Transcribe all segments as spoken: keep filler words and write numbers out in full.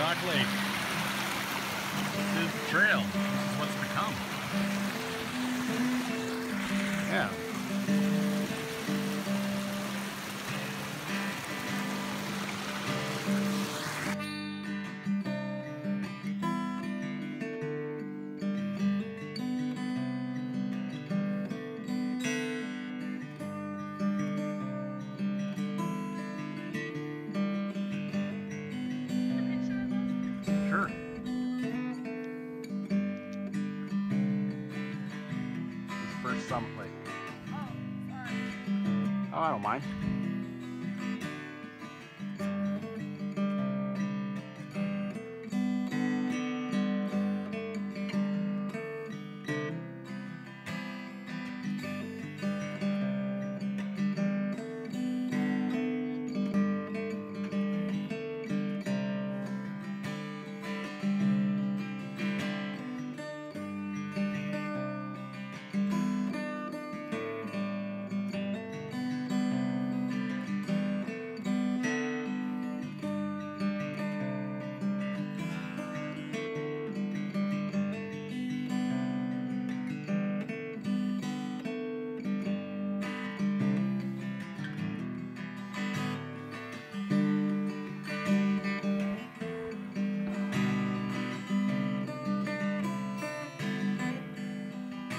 Jacques Lake. This is the trail. This is what's to come. Yeah. Sure. This is first Summit Lake. Oh, sorry. Oh, I don't mind.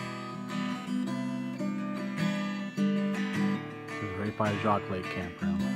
Right by Jacques Lake campground.